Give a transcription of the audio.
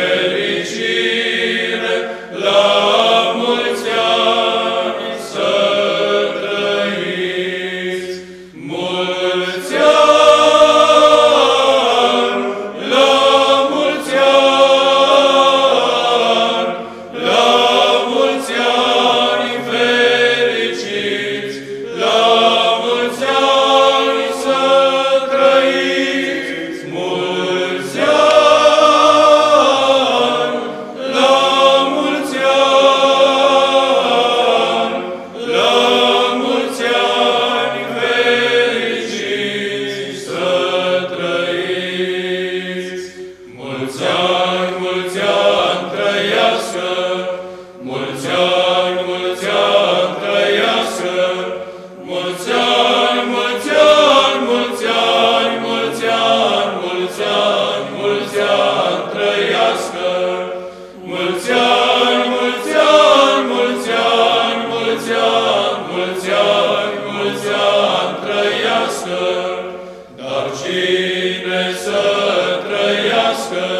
fericire, la mulți ani să trăiți. Mulți ani, la mulți ani, la mulți ani fericiți, la mulți ani să trăiți. Mulți ani, la mulți ani, la mulți ani fericiți să trăiți. Mulți ani trăiască, mulți ani trăiască, mulți ani, mulți ani, mulți ani, mulți ani, mulți ani, mulți ani trăiască. Mulți ani, mulți ani, mulți ani, mulți ani, mulți ani, mulți ani trăiască. Dar cine să trăiască